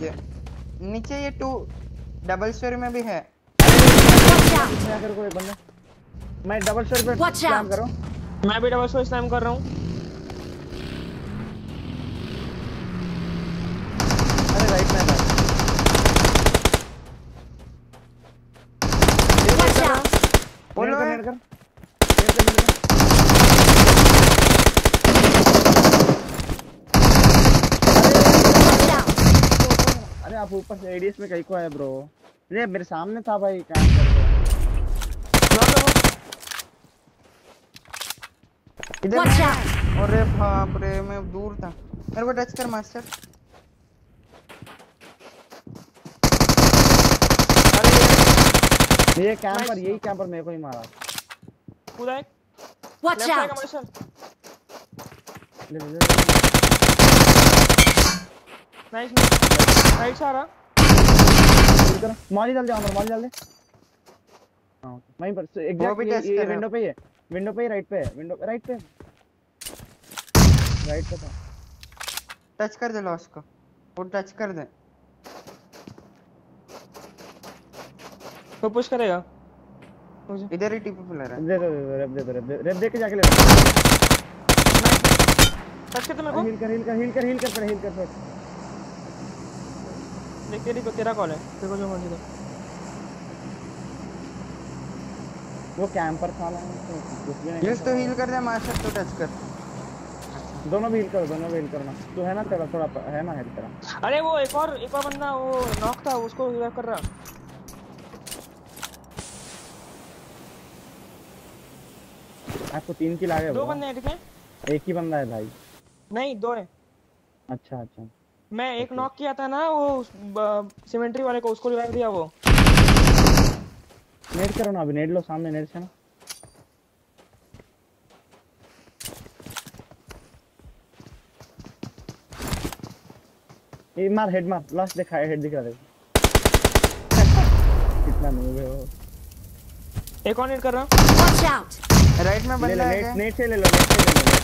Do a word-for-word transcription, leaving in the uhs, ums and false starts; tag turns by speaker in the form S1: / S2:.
S1: नीचे ये to double storey में भी है।
S2: क्या कर कोई बंदा मैं डबल स्टोरी पे स्लैम कर रहा हूं।
S3: मैं भी डबल स्टोरी स्लैम कर रहा हूं।
S2: अरे राइट में था।
S1: बोलो
S2: कर कर अरे आप ऊपर से एडीएस में कहीं को है ब्रो। ये मेरे सामने था भाई काम कर रहे
S1: इधर। अरे बाप रे मैं दूर था। मेरे को टच कर मास्टर।
S2: अरे ये कैंपर यही कैंपर मेरे को ही मारा।
S3: पूरा एक
S4: वॉच आउट।
S3: नाइस राइट से आ रहा।
S2: मॉली डाल दे अमर मॉली डाल दे। हां वहीं पर एग्जैक्ट ये विंडो पे ही है। विंडो पे ही राइट पे है। विंडो राइट पे राइट पे था।
S1: टच कर दे लॉस को। वो टच कर दे।
S3: तो पुश करेगा
S1: इधर ही टीपी फुल रहा है।
S2: दे दे रेप दे दे रेप दे के जाके ले।
S3: टच कर दे मेरे को।
S2: हील कर हील कर हील कर हील कर पड़े हील कर पड़े।
S3: देख तेरी तेरा कॉल है तेरे को जो मर्जी दे।
S2: वो कैंपर था ना कुछ भी नहीं।
S1: यूज तो हील कर दे मास्टर तो टच कर।
S2: दोनों भी हील करो दोनों भी हील करना। तू है ना तेरा थोड़ा है ना हेल्थ तेरा।
S3: अरे वो एक और एक और बंदा वो नॉक था उसको रिवाइव कर रहा।
S2: आपको तीन किल आ गए।
S3: दो बंदे हैं ठीक है।
S2: एक ही बंदा है भाई।
S3: नहीं दो है।
S2: अच्छा अच्छा
S3: मैं एक नॉक किया था ना वो सिमेंट्री वाले को उसको रिवाइव दिया वो।
S2: नेट करो ना अभी नेट लो सामने नेट से ना। ये मार हेड मार लास्ट देखा है हेड दिख रहा है। कितना नूब है वो।
S3: एक और नेट कर रहा।
S4: Watch out.
S1: राइट में बंदा है।
S2: नेट नेट से ले लो नेट से ले लो।